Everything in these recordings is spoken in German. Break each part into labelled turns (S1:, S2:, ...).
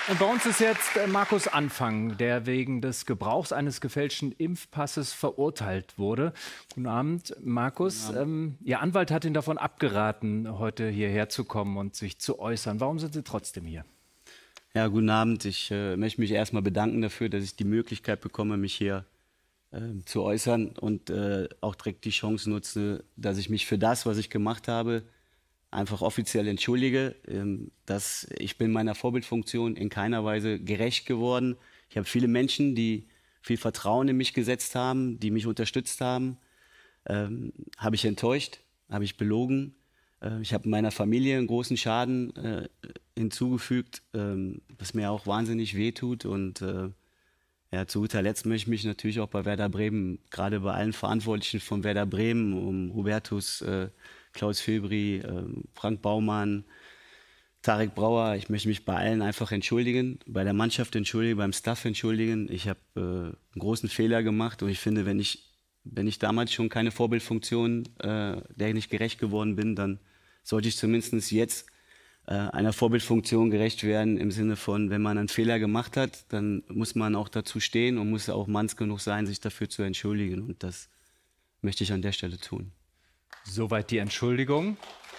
S1: Und bei uns ist jetzt Markus Anfang, der wegen des Gebrauchs eines gefälschten Impfpasses verurteilt wurde. Guten Abend, Markus.
S2: Guten Abend.
S1: Ihr Anwalt hat Ihnen davon abgeraten, heute hierher zu kommen und sich zu äußern. Warum sind Sie trotzdem hier?
S2: Ja, guten Abend. Ich möchte mich erstmal bedanken dafür, dass ich die Möglichkeit bekomme, mich hier zu äußern und auch direkt die Chance nutze, dass ich mich für das, was ich gemacht habe, einfach offiziell entschuldige. Dass ich bin meiner Vorbildfunktion in keiner Weise gerecht geworden. Ich habe viele Menschen, die viel Vertrauen in mich gesetzt haben, die mich unterstützt haben, habe ich enttäuscht, habe ich belogen. Ich habe meiner Familie einen großen Schaden hinzugefügt, was mir auch wahnsinnig wehtut. Und ja, zu guter Letzt möchte ich mich natürlich auch bei Werder Bremen, gerade bei allen Verantwortlichen von Werder Bremen, um Hubertus, Klaus Filbri, Frank Baumann, Tarek Brauer, ich möchte mich bei allen einfach entschuldigen, bei der Mannschaft entschuldigen, beim Staff entschuldigen. Ich habe einen großen Fehler gemacht und ich finde, wenn ich damals schon keine Vorbildfunktion, der ich nicht gerecht geworden bin, dann sollte ich zumindest jetzt einer Vorbildfunktion gerecht werden, im Sinne von, wenn man einen Fehler gemacht hat, dann muss man auch dazu stehen und muss auch manns genug sein, sich dafür zu entschuldigen. Und das möchte ich an der Stelle tun.
S1: Soweit die Entschuldigung.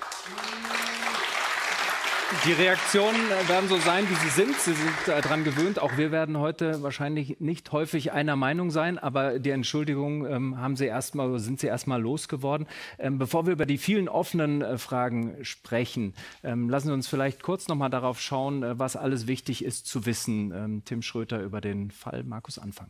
S1: Die Reaktionen werden so sein, wie sie sind. Sie sind daran gewöhnt. Auch wir werden heute wahrscheinlich nicht häufig einer Meinung sein. Aber die Entschuldigung sind Sie erstmal losgeworden. Bevor wir über die vielen offenen Fragen sprechen, lassen Sie uns vielleicht kurz noch mal darauf schauen, was alles wichtig ist zu wissen. Tim Schröter über den Fall Markus Anfang.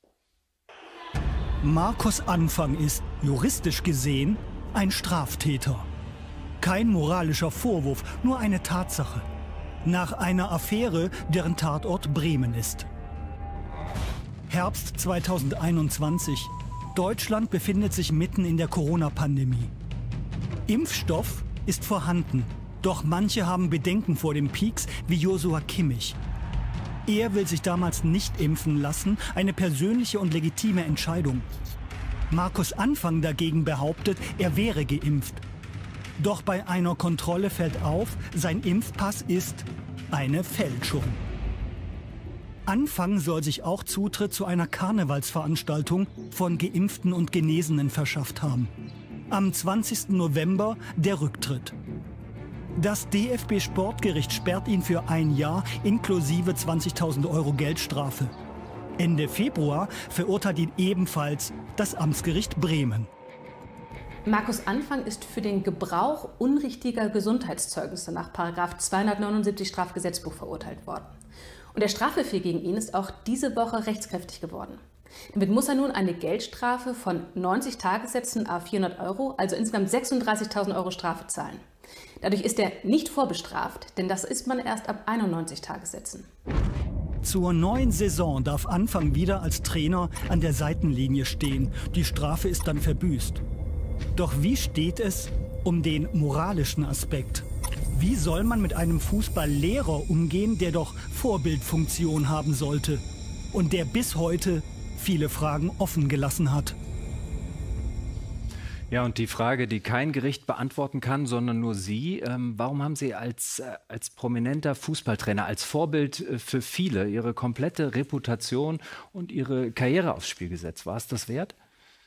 S3: Markus Anfang ist, juristisch gesehen, ein Straftäter. Kein moralischer Vorwurf, nur eine Tatsache. Nach einer Affäre, deren Tatort Bremen ist. Herbst 2021. Deutschland befindet sich mitten in der Corona-Pandemie. Impfstoff ist vorhanden, doch manche haben Bedenken vor dem Pieks, wie Joshua Kimmich. Er will sich damals nicht impfen lassen, eine persönliche und legitime Entscheidung. Markus Anfang dagegen behauptet, er wäre geimpft. Doch bei einer Kontrolle fällt auf, sein Impfpass ist eine Fälschung. Anfang soll sich auch Zutritt zu einer Karnevalsveranstaltung von Geimpften und Genesenen verschafft haben. Am 20. November der Rücktritt. Das DFB-Sportgericht sperrt ihn für ein Jahr inklusive 20.000 € Geldstrafe. Ende Februar verurteilt ihn ebenfalls das Amtsgericht Bremen.
S4: Markus Anfang ist für den Gebrauch unrichtiger Gesundheitszeugnisse nach § 279 Strafgesetzbuch verurteilt worden. Und der Strafbefehl gegen ihn ist auch diese Woche rechtskräftig geworden. Damit muss er nun eine Geldstrafe von 90 Tagessätzen à 400 €, also insgesamt 36.000 € Strafe zahlen. Dadurch ist er nicht vorbestraft, denn das ist man erst ab 91 Tagessätzen.
S3: Zur neuen Saison darf Anfang wieder als Trainer an der Seitenlinie stehen. Die Strafe ist dann verbüßt. Doch wie steht es um den moralischen Aspekt? Wie soll man mit einem Fußballlehrer umgehen, der doch Vorbildfunktion haben sollte und der bis heute viele Fragen offen gelassen hat?
S1: Ja, und die Frage, die kein Gericht beantworten kann, sondern nur Sie. Warum haben Sie als prominenter Fußballtrainer, als Vorbild für viele, Ihre komplette Reputation und Ihre Karriere aufs Spiel gesetzt? War es das wert?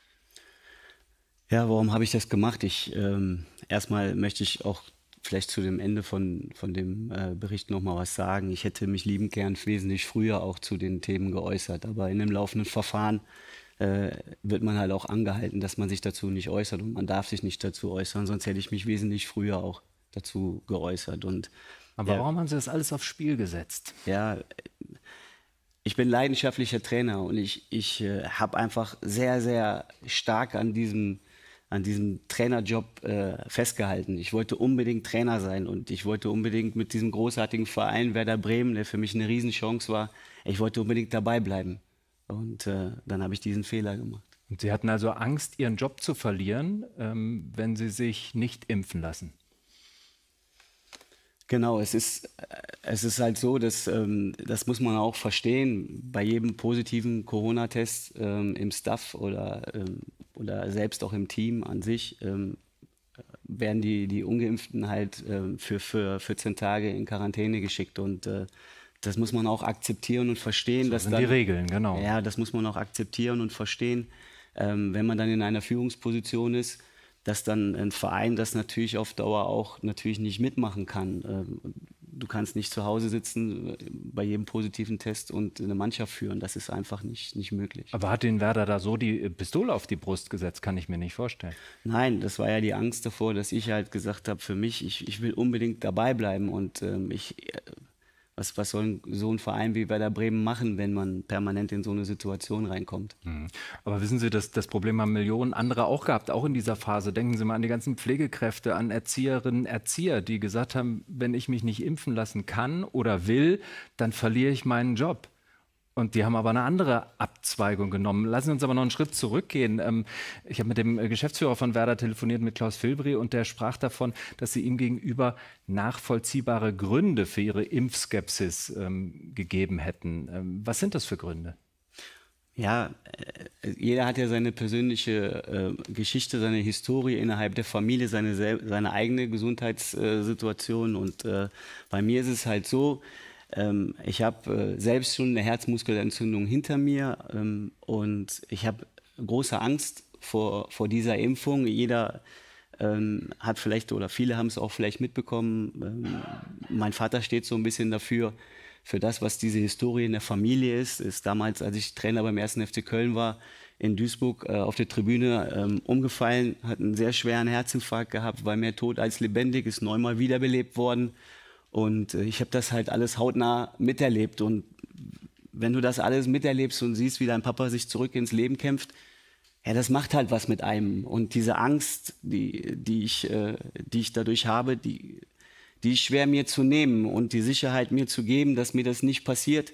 S2: Ja, warum habe ich das gemacht? Erstmal möchte ich auch vielleicht zu dem Ende von dem Bericht noch mal was sagen. Ich hätte mich liebend gern wesentlich früher auch zu den Themen geäußert. Aber in dem laufenden Verfahren wird man halt auch angehalten, dass man sich dazu nicht äußert. Und man darf sich nicht dazu äußern, sonst hätte ich mich wesentlich früher auch dazu geäußert.
S1: Aber warum haben Sie das alles aufs Spiel gesetzt?
S2: Ja, ich bin leidenschaftlicher Trainer und ich habe einfach sehr, sehr stark an diesem Trainerjob festgehalten. Ich wollte unbedingt Trainer sein und ich wollte unbedingt mit diesem großartigen Verein Werder Bremen, der für mich eine Riesenchance war, ich wollte unbedingt dabei bleiben. Und dann habe ich diesen Fehler gemacht.
S1: Und Sie hatten also Angst, Ihren Job zu verlieren, wenn Sie sich nicht impfen lassen?
S2: Genau, es ist halt so, dass das muss man auch verstehen, bei jedem positiven Corona-Test im Staff oder selbst auch im Team an sich werden die Ungeimpften halt für 14 Tage in Quarantäne geschickt. Und das muss man auch akzeptieren und verstehen.
S1: So
S2: dass
S1: sind
S2: dann,
S1: die Regeln, genau.
S2: Ja, das muss man auch akzeptieren und verstehen, wenn man dann in einer Führungsposition ist, dass dann ein Verein das natürlich auf Dauer auch natürlich nicht mitmachen kann. Du kannst nicht zu Hause sitzen bei jedem positiven Test und eine Mannschaft führen. Das ist einfach nicht möglich.
S1: Aber hat den Werder da so die Pistole auf die Brust gesetzt? Kann ich mir nicht vorstellen.
S2: Nein, das war ja die Angst davor, dass ich halt gesagt habe, für mich, ich will unbedingt dabei bleiben und was soll so ein Verein wie Werder Bremen machen, wenn man permanent in so eine Situation reinkommt?
S1: Aber wissen Sie, das Problem haben Millionen andere auch gehabt, auch in dieser Phase. Denken Sie mal an die ganzen Pflegekräfte, an Erzieherinnen, Erzieher, die gesagt haben, wenn ich mich nicht impfen lassen kann oder will, dann verliere ich meinen Job. Und die haben aber eine andere Abzweigung genommen. Lassen Sie uns aber noch einen Schritt zurückgehen. Ich habe mit dem Geschäftsführer von Werder telefoniert, mit Klaus Filbri, und der sprach davon, dass sie ihm gegenüber nachvollziehbare Gründe für ihre Impfskepsis gegeben hätten. Was sind das für Gründe?
S2: Ja, jeder hat ja seine persönliche Geschichte, seine Historie innerhalb der Familie, seine eigene Gesundheitssituation. Und bei mir ist es halt so, ich habe selbst schon eine Herzmuskelentzündung hinter mir und ich habe große Angst vor dieser Impfung. Jeder hat vielleicht, oder viele haben es auch vielleicht mitbekommen, mein Vater steht so ein bisschen dafür, für das, was diese Historie in der Familie ist damals, als ich Trainer beim 1. FC Köln war, in Duisburg auf der Tribüne umgefallen, hat einen sehr schweren Herzinfarkt gehabt, war mehr tot als lebendig, ist 9-mal wiederbelebt worden. Und ich habe das halt alles hautnah miterlebt. Und wenn du das alles miterlebst und siehst, wie dein Papa sich zurück ins Leben kämpft, ja, das macht halt was mit einem. Und diese Angst, die ich dadurch habe, die ist schwer mir zu nehmen. Und die Sicherheit mir zu geben, dass mir das nicht passiert,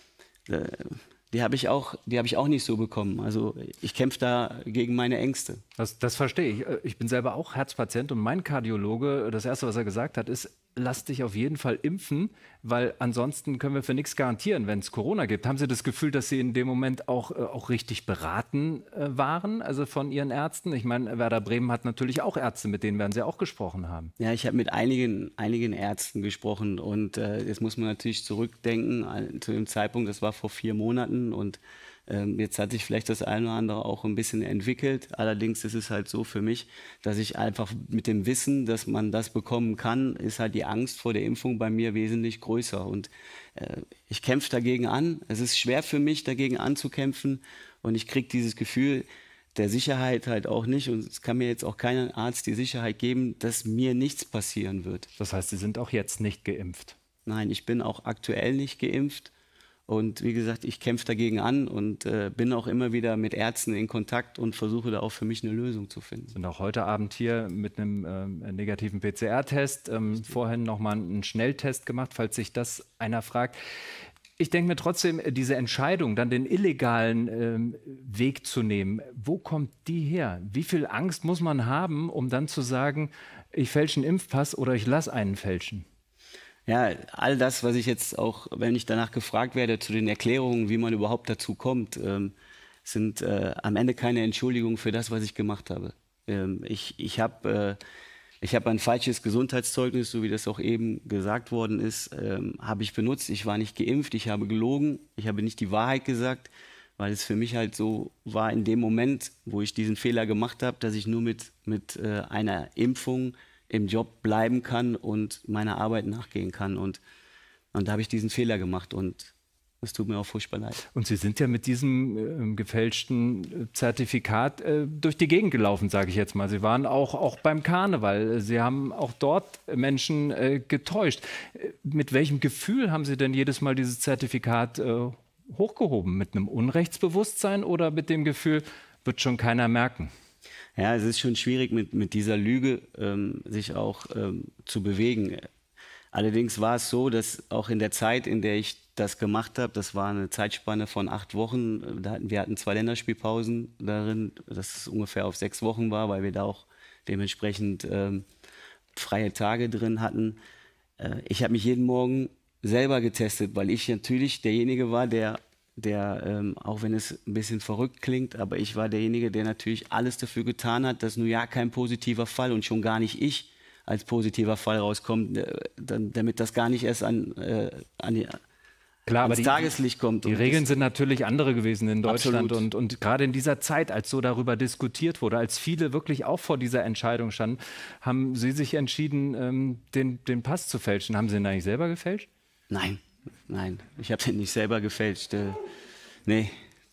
S2: die habe ich auch nicht so bekommen. Also ich kämpfe da gegen meine Ängste.
S1: Das verstehe ich. Ich bin selber auch Herzpatient und mein Kardiologe, das Erste, was er gesagt hat, ist, lass dich auf jeden Fall impfen, weil ansonsten können wir für nichts garantieren, wenn es Corona gibt. Haben Sie das Gefühl, dass Sie in dem Moment auch richtig beraten waren, also von Ihren Ärzten? Ich meine, Werder Bremen hat natürlich auch Ärzte, mit denen werden Sie auch gesprochen haben.
S2: Ja, ich habe mit einigen Ärzten gesprochen und jetzt muss man natürlich zurückdenken zu dem Zeitpunkt, das war vor 4 Monaten und jetzt hat sich vielleicht das eine oder andere auch ein bisschen entwickelt. Allerdings ist es halt so für mich, dass ich einfach mit dem Wissen, dass man das bekommen kann, ist halt die Angst vor der Impfung bei mir wesentlich größer. Und ich kämpfe dagegen an. Es ist schwer für mich, dagegen anzukämpfen. Und ich kriege dieses Gefühl der Sicherheit halt auch nicht. Und es kann mir jetzt auch kein Arzt die Sicherheit geben, dass mir nichts passieren wird.
S1: Das heißt, Sie sind auch jetzt nicht geimpft?
S2: Nein, ich bin auch aktuell nicht geimpft. Und wie gesagt, ich kämpfe dagegen an und bin auch immer wieder mit Ärzten in Kontakt und versuche da auch für mich eine Lösung zu finden.
S1: Sind auch heute Abend hier mit einem negativen PCR-Test. Vorhin nochmal einen Schnelltest gemacht, falls sich das einer fragt. Ich denke mir trotzdem, diese Entscheidung, dann den illegalen Weg zu nehmen, wo kommt die her? Wie viel Angst muss man haben, um dann zu sagen, ich fälsche einen Impfpass oder ich lasse einen fälschen?
S2: Ja, all das, was ich jetzt auch, wenn ich danach gefragt werde, zu den Erklärungen, wie man überhaupt dazu kommt, sind am Ende keine Entschuldigung für das, was ich gemacht habe. Ich habe ein falsches Gesundheitszeugnis, so wie das auch eben gesagt worden ist, habe ich benutzt. Ich war nicht geimpft, ich habe gelogen, ich habe nicht die Wahrheit gesagt, weil es für mich halt so war in dem Moment, wo ich diesen Fehler gemacht habe, dass ich nur mit einer Impfung im Job bleiben kann und meiner Arbeit nachgehen kann. Und da habe ich diesen Fehler gemacht und es tut mir auch furchtbar leid.
S1: Und Sie sind ja mit diesem gefälschten Zertifikat durch die Gegend gelaufen, sage ich jetzt mal. Sie waren auch beim Karneval. Sie haben auch dort Menschen getäuscht. Mit welchem Gefühl haben Sie denn jedes Mal dieses Zertifikat hochgehoben? Mit einem Unrechtsbewusstsein oder mit dem Gefühl, wird schon keiner merken?
S2: Ja, es ist schon schwierig, mit dieser Lüge sich auch zu bewegen. Allerdings war es so, dass auch in der Zeit, in der ich das gemacht habe, das war eine Zeitspanne von 8 Wochen, wir hatten 2 Länderspielpausen darin, das ungefähr auf 6 Wochen war, weil wir da auch dementsprechend freie Tage drin hatten. Ich habe mich jeden Morgen selber getestet, weil ich natürlich derjenige war, der auch wenn es ein bisschen verrückt klingt, aber ich war derjenige, der natürlich alles dafür getan hat, dass nur ja kein positiver Fall und schon gar nicht ich als positiver Fall rauskommt, damit das gar nicht erst an
S1: Klar, aber
S2: ans Tageslicht kommt.
S1: Die Regeln sind natürlich andere gewesen in Deutschland und gerade in dieser Zeit, als so darüber diskutiert wurde, als viele wirklich auch vor dieser Entscheidung standen, haben Sie sich entschieden, den Pass zu fälschen. Haben Sie ihn eigentlich selber gefälscht?
S2: Nein, ich habe den nicht selber gefälscht. Nee,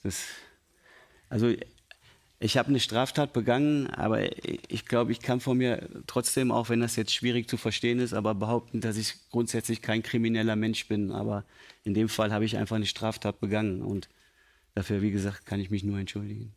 S2: also ich habe eine Straftat begangen, aber ich glaube, ich kann von mir trotzdem, auch wenn das jetzt schwierig zu verstehen ist, aber behaupten, dass ich grundsätzlich kein krimineller Mensch bin. Aber in dem Fall habe ich einfach eine Straftat begangen und dafür, wie gesagt, kann ich mich nur entschuldigen.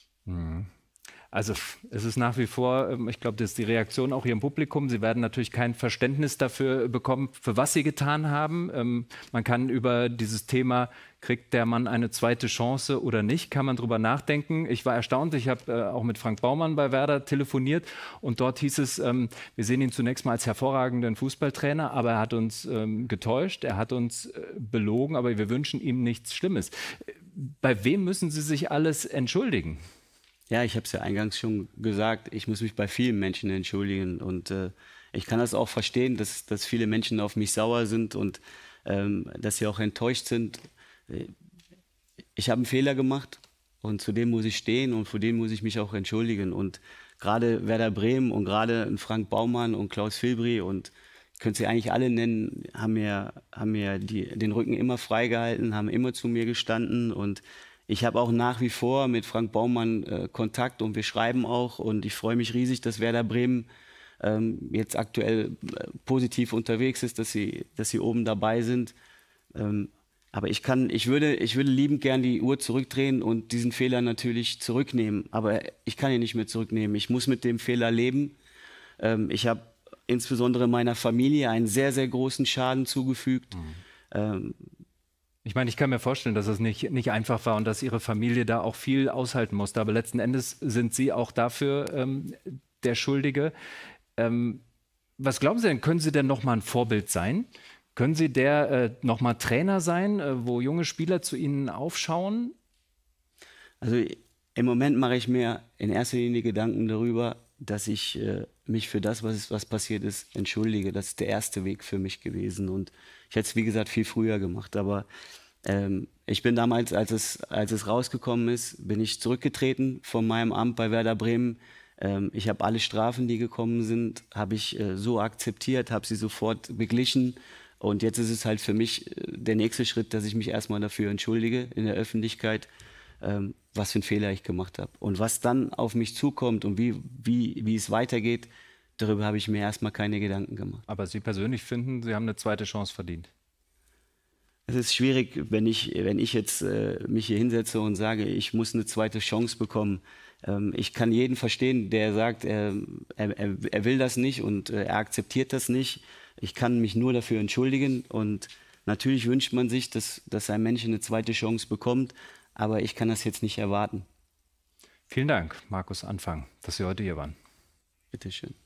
S1: Also es ist nach wie vor, ich glaube, das ist die Reaktion auch hier im Publikum. Sie werden natürlich kein Verständnis dafür bekommen, für was Sie getan haben. Man kann über dieses Thema, kriegt der Mann eine zweite Chance oder nicht, kann man drüber nachdenken. Ich war erstaunt, ich habe auch mit Frank Baumann bei Werder telefoniert und dort hieß es, wir sehen ihn zunächst mal als hervorragenden Fußballtrainer, aber er hat uns getäuscht, er hat uns belogen, aber wir wünschen ihm nichts Schlimmes. Bei wem müssen Sie sich alles entschuldigen?
S2: Ja, ich habe es ja eingangs schon gesagt, ich muss mich bei vielen Menschen entschuldigen und ich kann das auch verstehen, dass viele Menschen auf mich sauer sind und dass sie auch enttäuscht sind. Ich habe einen Fehler gemacht und zu dem muss ich stehen und für den muss ich mich auch entschuldigen. Und gerade Werder Bremen und gerade Frank Baumann und Klaus Filbri und könnt sie eigentlich alle nennen, haben mir den Rücken immer freigehalten, haben immer zu mir gestanden und ich habe auch nach wie vor mit Frank Baumann Kontakt und wir schreiben auch und ich freue mich riesig, dass Werder Bremen jetzt aktuell positiv unterwegs ist, dass sie oben dabei sind. Aber ich würde liebend gern die Uhr zurückdrehen und diesen Fehler natürlich zurücknehmen. Aber ich kann ihn nicht mehr zurücknehmen. Ich muss mit dem Fehler leben. Ich habe insbesondere meiner Familie einen sehr, sehr großen Schaden zugefügt.
S1: Ich meine, ich kann mir vorstellen, dass es nicht einfach war und dass Ihre Familie da auch viel aushalten musste. Aber letzten Endes sind Sie auch dafür der Schuldige. Was glauben Sie denn, können Sie denn noch mal ein Vorbild sein? Können Sie noch mal Trainer sein, wo junge Spieler zu Ihnen aufschauen?
S2: Also im Moment mache ich mir in erster Linie Gedanken darüber, dass ich mich für das, was passiert ist, entschuldige. Das ist der erste Weg für mich gewesen. Und ich hätte es, wie gesagt, viel früher gemacht. Aber ich bin damals, als es rausgekommen ist, bin ich zurückgetreten von meinem Amt bei Werder Bremen. Ich habe alle Strafen, die gekommen sind, habe ich so akzeptiert, habe sie sofort beglichen. Und jetzt ist es halt für mich der nächste Schritt, dass ich mich erstmal dafür entschuldige in der Öffentlichkeit, was für einen Fehler ich gemacht habe. Und was dann auf mich zukommt und wie es weitergeht, darüber habe ich mir erstmal keine Gedanken gemacht.
S1: Aber Sie persönlich finden, Sie haben eine zweite Chance verdient?
S2: Es ist schwierig, wenn ich jetzt mich hier hinsetze und sage, ich muss eine zweite Chance bekommen. Ich kann jeden verstehen, der sagt, er will das nicht und er akzeptiert das nicht. Ich kann mich nur dafür entschuldigen und natürlich wünscht man sich, dass ein Mensch eine zweite Chance bekommt, aber ich kann das jetzt nicht erwarten.
S1: Vielen Dank, Markus Anfang, dass Sie heute hier waren.
S2: Bitte schön.